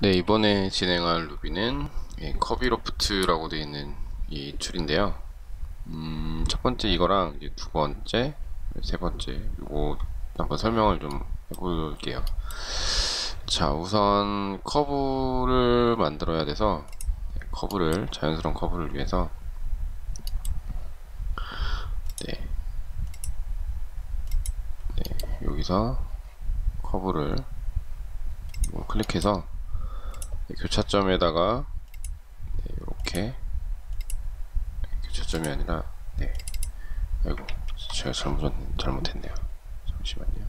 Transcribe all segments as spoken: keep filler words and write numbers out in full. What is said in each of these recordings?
네, 이번에 진행할 루비는 커비로프트라고 되어 있는 이 툴인데요. 음, 첫 번째 이거랑 이제 두 번째, 세 번째 이거 한번 설명을 좀 해볼게요. 자, 우선 커브를 만들어야 돼서 커브를 자연스러운 커브를 위해서 네, 네, 여기서 커브를 클릭해서 교차점에다가 네, 이렇게 교차점이 아니라 네, 아이고 제가 잘못 잘못했네요. 잠시만요.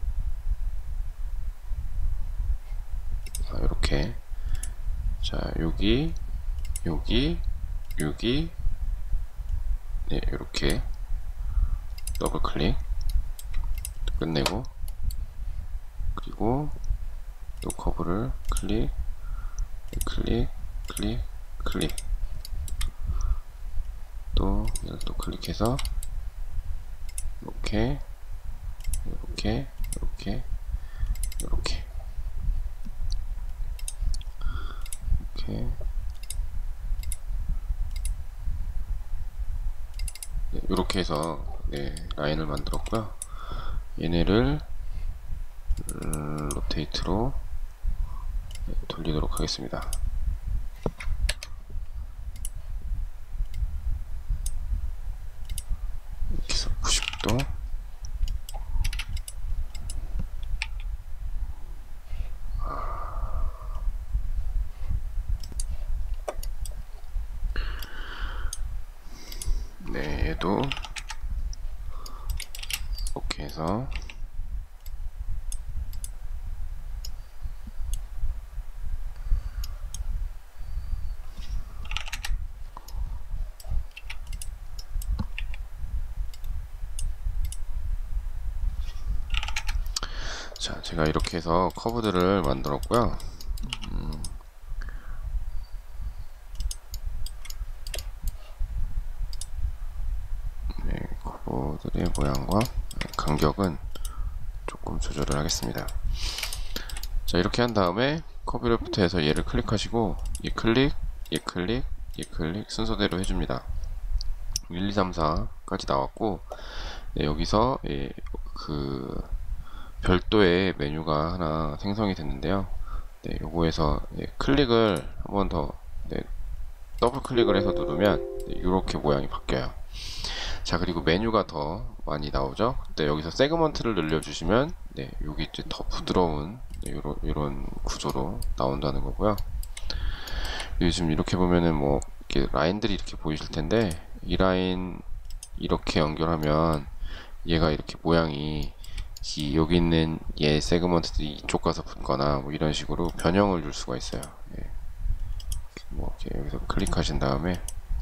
아, 이렇게 자 여기 여기 여기 네 이렇게 더블 클릭 끝내고 그리고 또 커브를 클릭 클릭 클릭 클릭 또 얘를 또 클릭해서 이렇게 이렇게 이렇게 이렇게 이렇게 네, 이렇게 해서 네, 라인을 만들었고요. 얘네를 음, 로테이트로 네, 돌리도록 하겠습니다. 이렇게 해서 구십 도 네, 얘도 이렇게 해서 자, 제가 이렇게 해서 커브들을 만들었고요. 음, 네, 커브들의 모양과 간격은 조금 조절을 하겠습니다. 자, 이렇게 한 다음에 커브로프트에서 얘를 클릭하시고 얘 클릭, 얘 클릭, 얘 클릭 순서대로 해줍니다. 일, 이, 삼, 사까지 나왔고 네, 여기서 예, 그 별도의 메뉴가 하나 생성이 됐는데요. 네, 요거에서 예, 클릭을 한 번 더 네, 더블 클릭을 해서 누르면 네, 이렇게 모양이 바뀌어요. 자, 그리고 메뉴가 더 많이 나오죠. 네, 여기서 세그먼트를 늘려주시면 네, 여기 이제 더 부드러운 네, 요런, 요런 구조로 나온다는 거고요. 요즘 이렇게 보면은 뭐 이렇게 라인들이 이렇게 보이실 텐데 이 라인 이렇게 연결하면 얘가 이렇게 모양이 이 여기 있는 얘 세그먼트들이 이쪽 가서 붙거나 뭐 이런 식으로 변형을 줄 수가 있어요. 예. 뭐 이렇게 여기서 클릭하신 다음에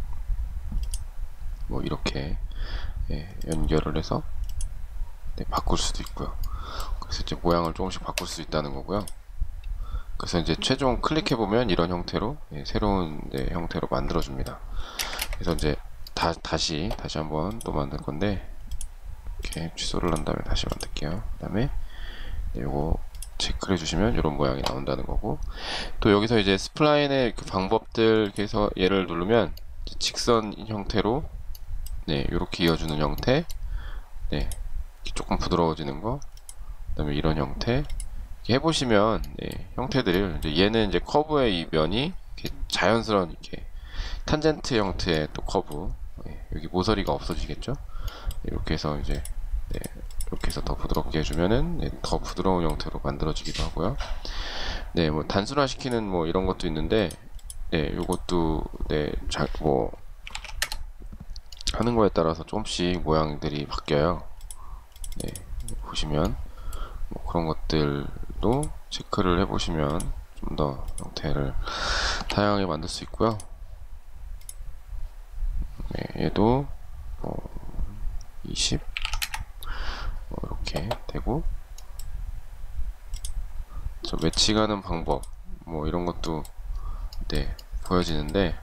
뭐 이렇게 예, 연결을 해서 네, 바꿀 수도 있고요. 그래서 이제 모양을 조금씩 바꿀 수 있다는 거고요. 그래서 이제 최종 클릭해 보면 이런 형태로 예, 새로운 네, 형태로 만들어 줍니다. 그래서 이제 다, 다시 다시 한번 또 만들 건데 이렇게 취소를 한 다음에 다시 만들게요. 그 다음에 네, 요거 체크를 해주시면 이런 모양이 나온다는 거고, 또 여기서 이제 스플라인의 그 방법들 이렇게 해서 얘를 누르면 직선 형태로 네 이렇게 이어주는 형태, 네 조금 부드러워지는 거, 그 다음에 이런 형태 이렇게 해보시면 네, 형태들을 이제 얘는 이제 커브의 이 면이 이렇게 자연스러운 이렇게 탄젠트 형태의 또 커브, 네, 여기 모서리가 없어지겠죠. 네, 이렇게 해서 이제 네, 이렇게 해서 더 부드럽게 해주면은 네, 더 부드러운 형태로 만들어지기도 하고요. 네, 뭐 단순화시키는 뭐 이런 것도 있는데, 네, 요것도 네, 자, 뭐 하는 거에 따라서 조금씩 모양들이 바뀌어요. 네, 보시면 뭐 그런 것들도 체크를 해보시면 좀 더 형태를 다양하게 만들 수 있고요. 네, 얘도 뭐 이십 뭐 이렇게 되고, 저 매칭하는 방법 뭐 이런 것도 네 보여지는데,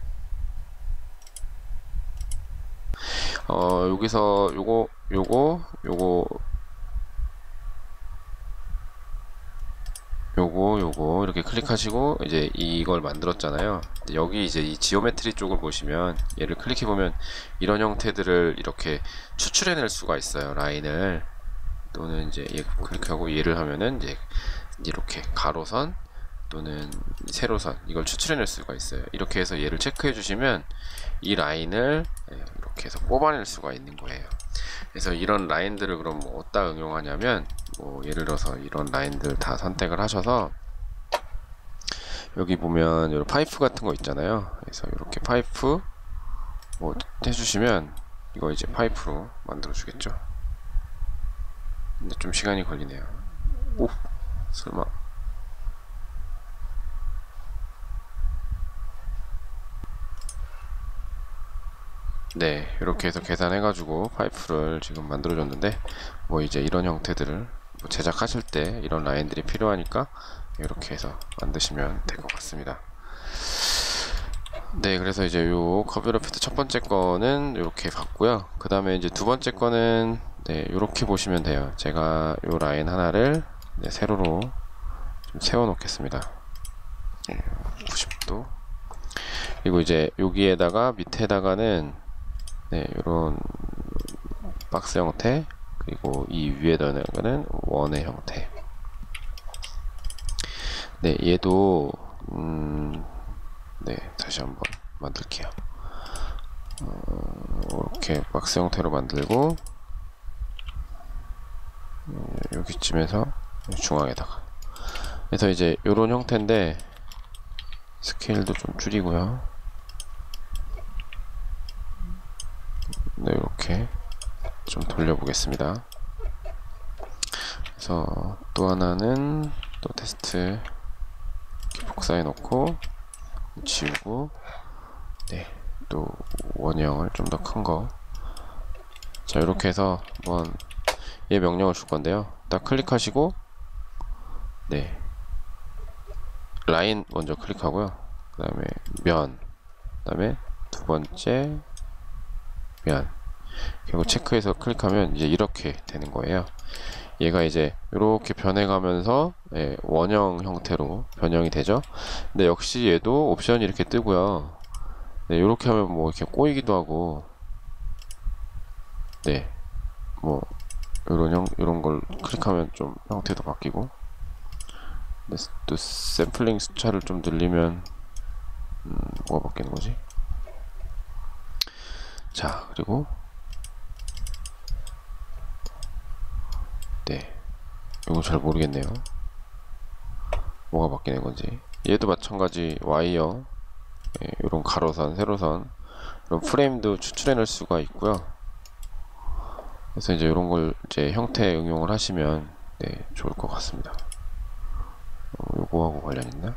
어 여기서 요거 요거 요거 요거 요거 이렇게 클릭하시고 이제 이걸 만들었잖아요. 여기 이제 이 지오메트리 쪽을 보시면 얘를 클릭해 보면 이런 형태들을 이렇게 추출해낼 수가 있어요. 라인을. 또는 이제 얘 클릭하고 얘를 하면은 이제 이렇게 가로선 또는 세로선 이걸 추출해낼 수가 있어요. 이렇게 해서 얘를 체크해 주시면 이 라인을 이렇게 해서 뽑아낼 수가 있는 거예요. 그래서 이런 라인들을 그럼 뭐 어디다 응용하냐면 뭐 예를 들어서 이런 라인들 다 선택을 하셔서 여기 보면 이런 파이프 같은 거 있잖아요. 그래서 이렇게 파이프 뭐 해주시면 이거 이제 파이프로 만들어 주겠죠. 근데 좀 시간이 걸리네요. 오, 설마. 네, 이렇게 해서 계산해가지고 파이프를 지금 만들어줬는데, 뭐 이제 이런 형태들을 뭐 제작하실 때 이런 라인들이 필요하니까 이렇게 해서 만드시면 될 것 같습니다. 네, 그래서 이제 요 커브 로피트 첫 번째 거는 이렇게 봤고요. 그 다음에 이제 두 번째 거는 네, 이렇게 보시면 돼요. 제가 요 라인 하나를 네, 세로로 좀 세워 놓겠습니다. 네, 구십 도. 그리고 이제 여기에다가 밑에다가는 네, 요런 박스 형태, 그리고 이 위에다가는 원의 형태. 네, 얘도 음, 네, 다시 한번 만들게요. 어, 이렇게 박스 형태로 만들고 음, 여기쯤에서 중앙에다가. 그래서 이제 요런 형태인데 스케일도 좀 줄이고요. 네, 이렇게 좀 돌려보겠습니다. 그래서 또 하나는 또 테스트 이렇게 복사해 놓고 지우고, 네, 또 원형을 좀 더 큰 거. 자, 이렇게 해서 한번 얘 명령을 줄 건데요. 딱 클릭하시고, 네, 라인 먼저 클릭하고요. 그 다음에 면, 그 다음에 두 번째 면, 그리고 체크해서 클릭하면 이제 이렇게 되는 거예요. 얘가 이제 이렇게 변해가면서 예, 원형 형태로 변형이 되죠. 근데 역시 얘도 옵션이 이렇게 뜨고요. 네, 이렇게 하면 뭐 이렇게 꼬이기도 하고, 네, 뭐 이런 형 이런 걸 클릭하면 좀 형태도 바뀌고, 네, 또 샘플링 숫자를 좀 늘리면 음, 뭐가 바뀌는 거지? 자, 그리고 네, 이거 잘 모르겠네요. 뭐가 바뀌는 건지. 얘도 마찬가지 와이어, 예, 이런 가로선, 세로선, 이런 프레임도 추출해낼 수가 있고요. 그래서 이제 이런 걸 이제 형태 응용을 하시면 네, 좋을 것 같습니다. 어, 요거하고 관련 있나?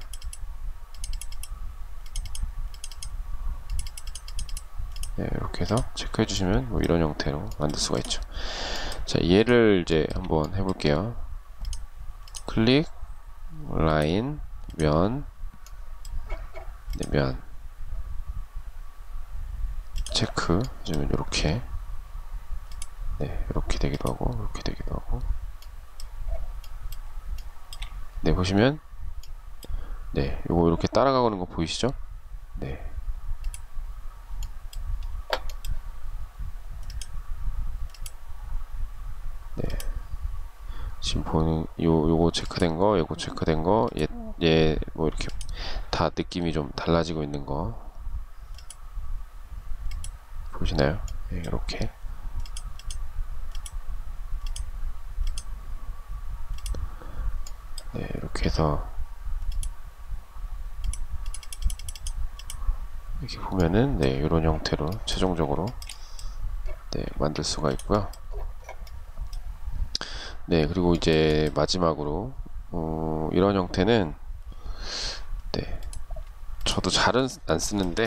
네, 이렇게 해서 체크해 주시면 뭐 이런 형태로 만들 수가 있죠. 자, 얘를 이제 한번 해볼게요. 클릭, 라인, 면, 네, 면, 체크 해주면 이렇게, 네, 이렇게 되기도 하고, 이렇게 되기도 하고. 네, 보시면, 네, 요거 이렇게 따라가는 거 보이시죠? 네. 네. 지금 보는 요 요거 체크된 거, 요거 체크된 거, 얘 얘 뭐 이렇게 다 느낌이 좀 달라지고 있는 거 보시나요? 네, 이렇게. 네, 이렇게 해서 이렇게 보면은 네, 이런 형태로 최종적으로 네, 만들 수가 있고요. 네, 그리고 이제 마지막으로 어, 이런 형태는 네, 저도 잘은 안 쓰는데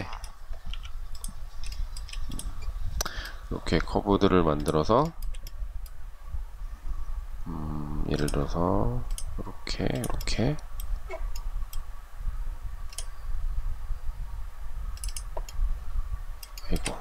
이렇게 커브들을 만들어서 음, 예를 들어서 이렇게 이렇게 아이고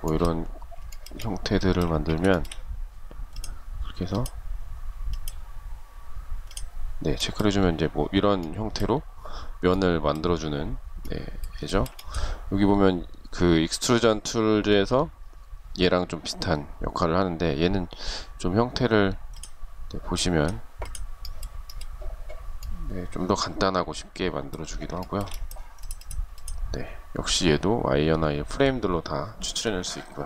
뭐 이런 형태들을 만들면 그렇게 해서 네, 체크를 해주면 이제 뭐 이런 형태로 면을 만들어주는 네, 예죠. 여기 보면 그 익스트루전 툴즈에서 얘랑 좀 비슷한 역할을 하는데 얘는 좀 형태를 네, 보시면 네, 좀 더 간단하고 쉽게 만들어주기도 하고요. 네, 역시 얘도 와이어나 프레임들로 다 추출해낼 수 있고요.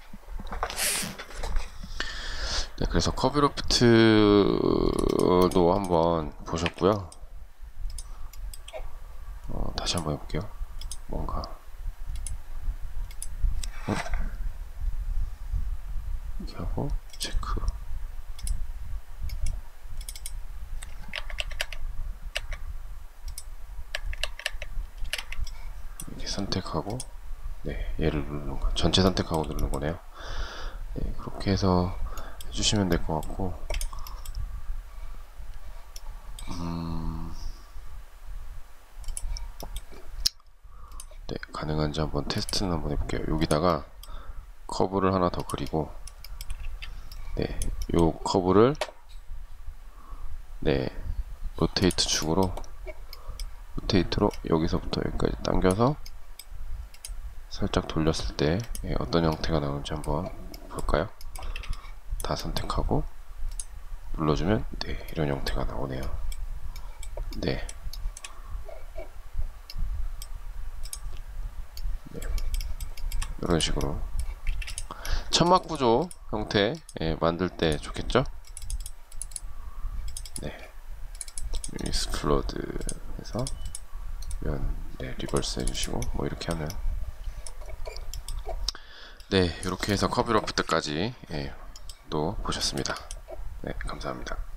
네, 그래서 커브로프트도 한번 보셨고요. 어, 다시 한번 해볼게요. 뭔가 어? 이렇게 하고 체크. 이렇게 선택하고 네, 얘를 누르는 거, 전체 선택하고 누르는 거네요. 네, 그렇게 해서 해주시면 될 것 같고, 음, 네, 가능한지 한번 테스트는 한번 해볼게요. 여기다가 커브를 하나 더 그리고, 네, 요 커브를 네, 로테이트 축으로 로테이트로 여기서부터 여기까지 당겨서 살짝 돌렸을 때 예, 어떤 형태가 나오는지 한번 볼까요? 다 선택하고 눌러주면 네, 이런 형태가 나오네요. 네. 네. 이런 식으로 천막 구조 형태 예, 만들 때 좋겠죠? 네. 익스플로드 해서 면 네, 리버스 해주시고 뭐 이렇게 하면 네, 이렇게 해서 커브로프트까지 예, 또 보셨습니다. 네, 감사합니다.